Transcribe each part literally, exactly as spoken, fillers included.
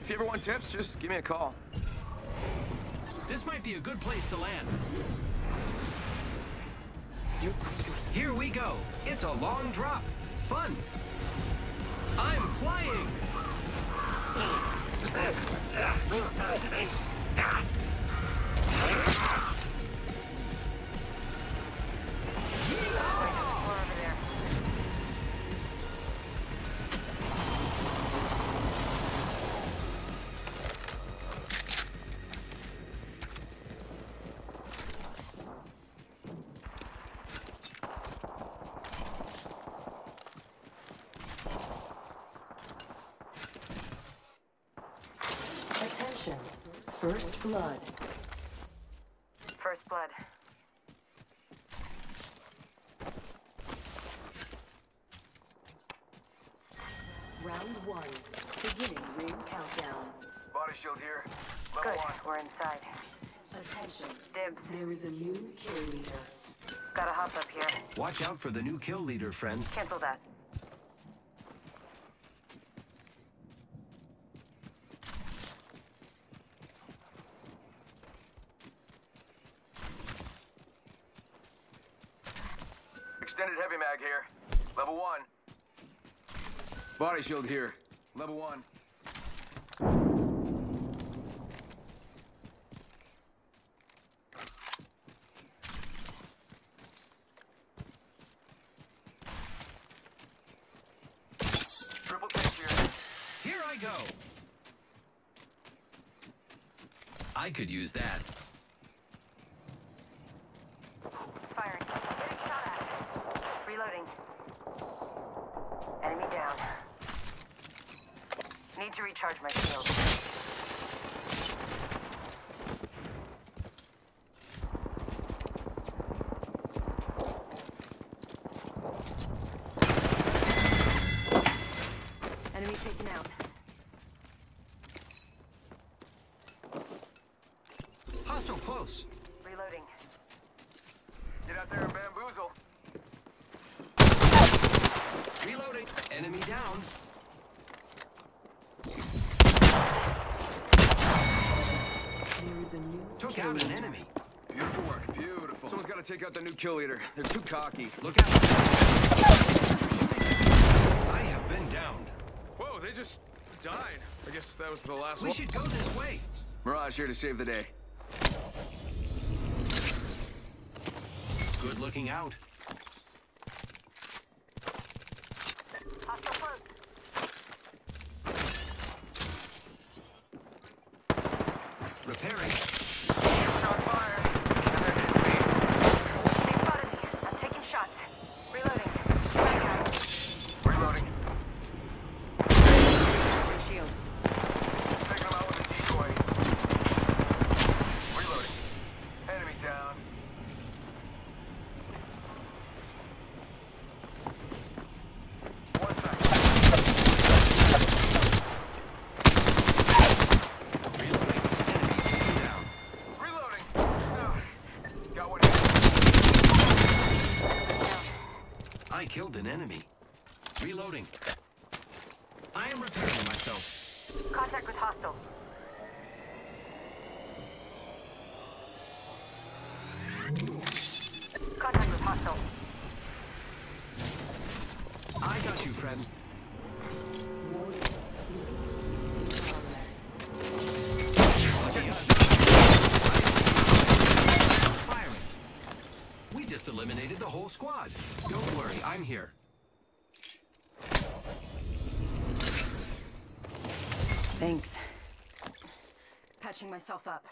If you ever want tips, just give me a call. This might be a good place to land. Here we go. It's a long drop. Fun. I'm flying. Attention. First blood. First blood. Round one. Beginning ring countdown. Body shield here. Level Good. one. We're inside. Attention. Dibs. There is a new kill leader. Gotta hop up here. Watch out for the new kill leader, friend. Cancel that. Extended heavy mag here. Level one. Body shield here. Level one. Triple tank here. Here I go. I could use that. Firing. Getting shot at. Reloading. Enemy down. Need to recharge my shield. Enemy taken out. Hostile close. Reloading. Get out there and bamboozle. Reloading. Enemy down. There is a new Took kill out an leader. enemy. Beautiful work. Beautiful. Someone's got to take out the new kill leader. They're too cocky. Look out. I have been downed. Whoa, they just died. I guess that was the last We one. should go this way. Mirage here to save the day. Good looking out. Hostile close. Repairing. Shots fired. And they're hitting me. They spotted me. I'm taking shots. Reloading. Back out. Reloading. Shields. Taking them out with a decoy. Reloading. Enemy down. One second. Reloading. Enemy taken down. Reloading. Ugh. Got one. I killed an enemy. Reloading. I am repairing myself. Contact with hostile. Contact with hostile. I got you, friend. Lucky us. Firing. We just eliminated the whole squad. Don't worry, I'm here. Thanks. Patching myself up.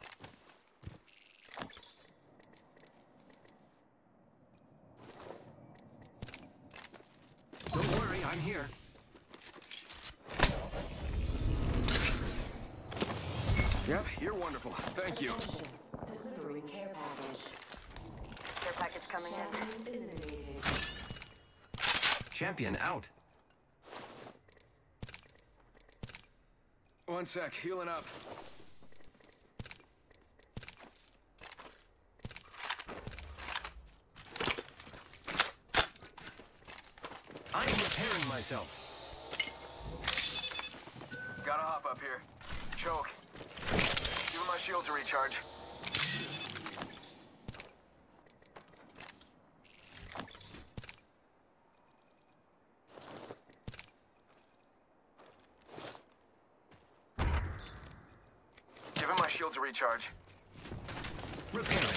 Don't worry, I'm here. Yep, you're wonderful. Thank you. Delivering care package. Care package coming in. Champion eliminated. Champion out. One sec, healing up. I'm repairing myself. Gotta hop up here. choke. Give my shield to recharge. Give him my shield to recharge. Repairing.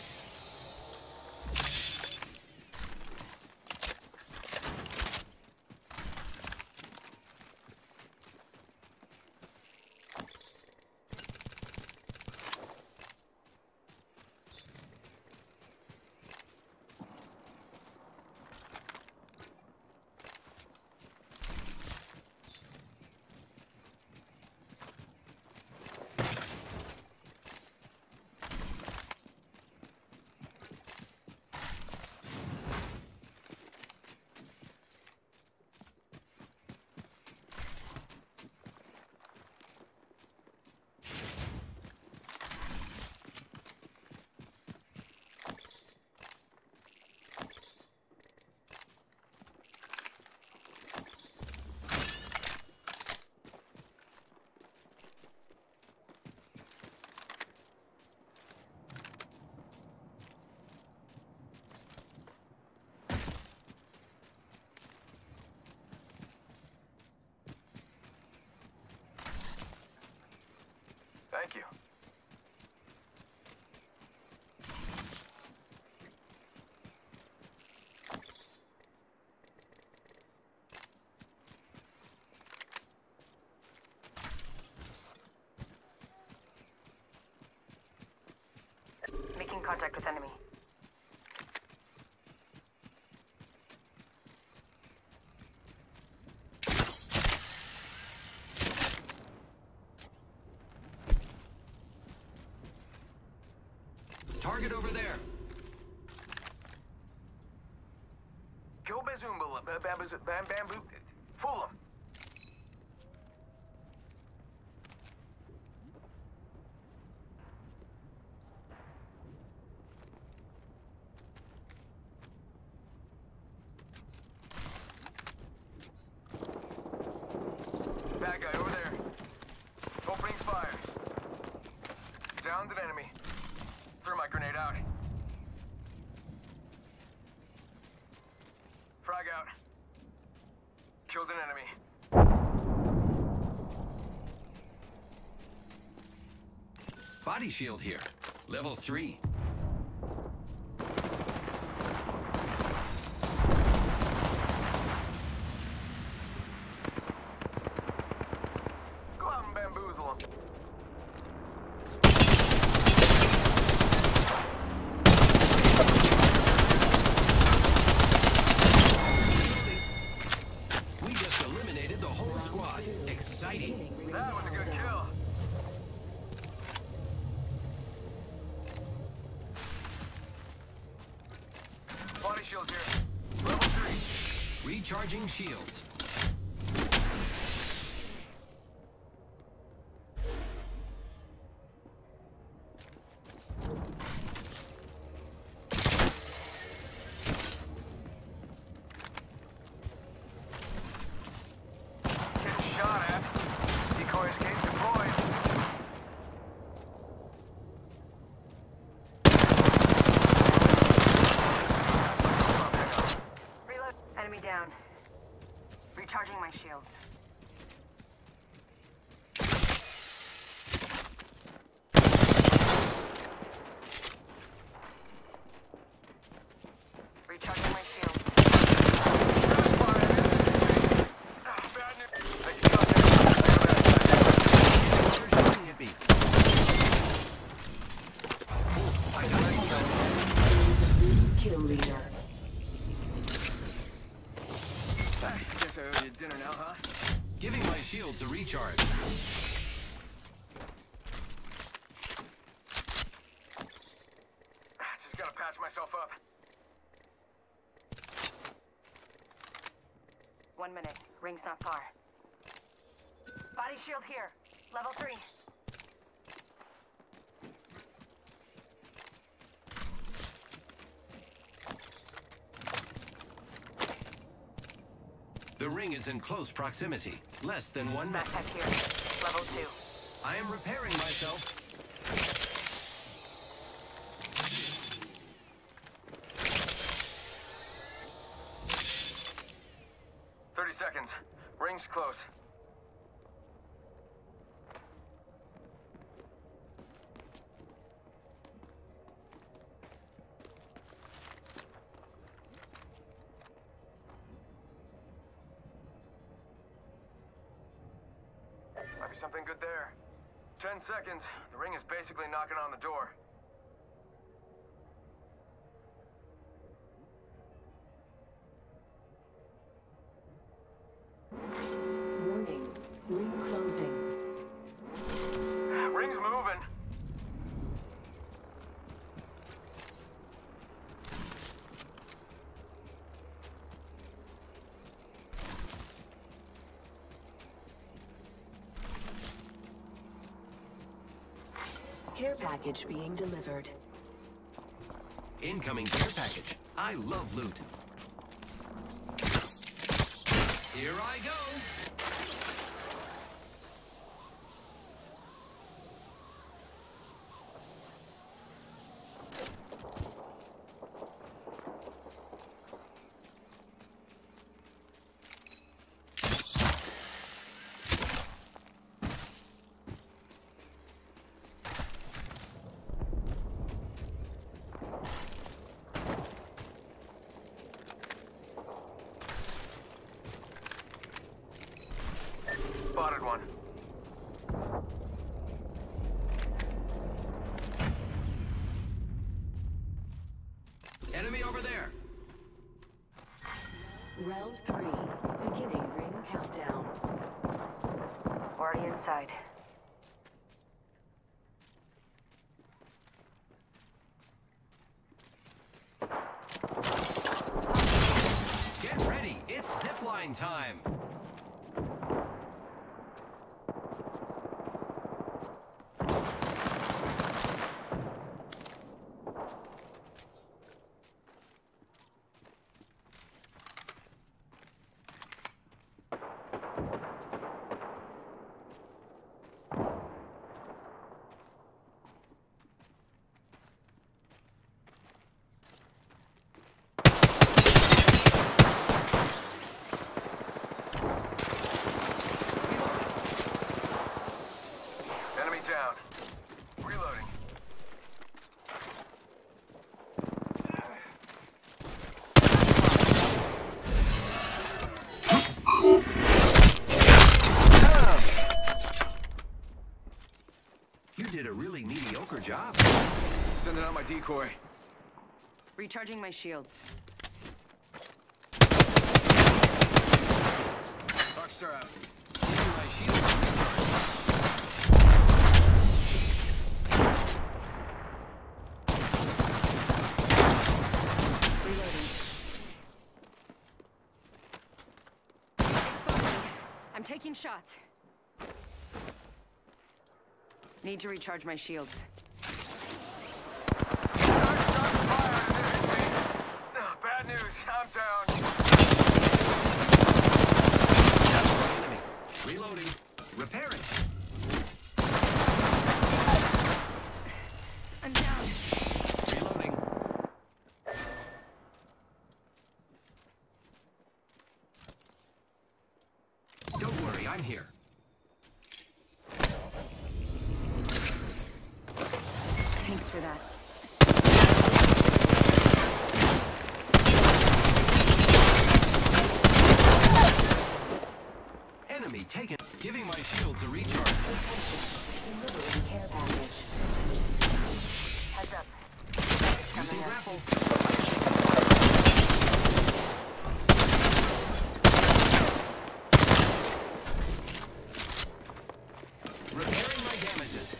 Thank you. Making contact with enemy. Target over there. Go Bazoomba, ba- bamboo, bam, bamboo. Fool him. Bad guy over there. Opening fire. Downed an enemy. Threw my grenade out. Frag out. Killed an enemy. Body shield here. Level three. Go out and bamboozle him. We just eliminated the whole squad. Exciting. That was a good kill. Body shield here. Level three. Recharging shields. Getting shot at. Decoy escape deployed. Reload. Enemy down. Recharging my shields. Recharging my shields. Bad news. I get shot there. Who's shooting at me? I got a kill. There is a new kill leader. I guess I owe you dinner now, huh? Giving my shields a recharge. Just gotta patch myself up. One minute. Ring's not far. Body shield here. Level three. The ring is in close proximity. Less than one minute. Backpack here. Level two. I am repairing myself. Thirty seconds. Ring's close. Might be something good there. Ten seconds. The ring is basically knocking on the door. Warning. Ring closing. Ring's moving. Care package being delivered. Incoming care package. I love loot. Here I go. Spotted one. Enemy over there. Round three. Beginning ring countdown. Already inside. Get ready. It's zipline time. Enemy down. Reloading. You did a really mediocre job. Sending out my decoy. Recharging my shields. Rockstar out. Giving my shield a recharge. Reloading. They spotted me. I'm taking shots. Need to recharge my shields. Bad news. I'm down. Enemy. Reloading. Repairing. I'm down. Reloading. Don't worry, I'm here. Thanks for that. Enemy taken. Giving my shields a recharge. Delivering care package. Heads up. Using grapple. Repairing my damages.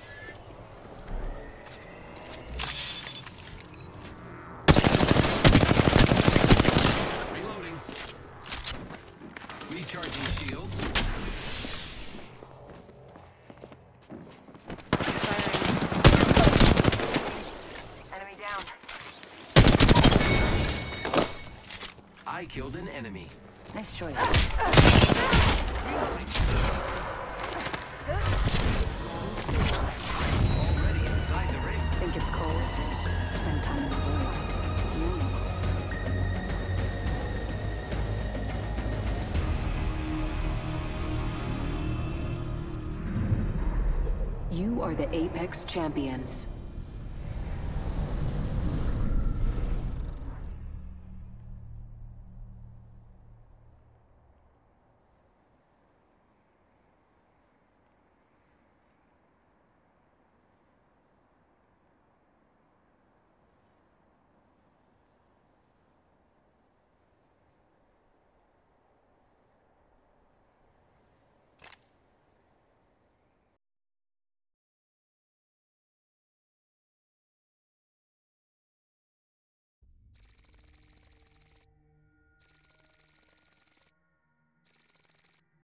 Reloading. Recharging shields. Enemy down. I killed an enemy. Nice choice. Reloading. Think it's cold? Spend time in the void. You are the Apex Champions.